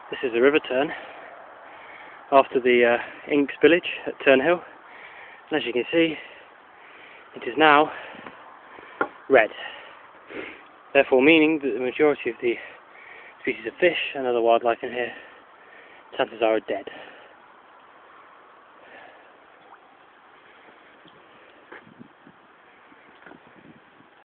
This is the river Tern after the ink spillage at Tern Hill, and as you can see, it is now red, therefore meaning that the majority of the species of fish and other wildlife in here, chances are dead.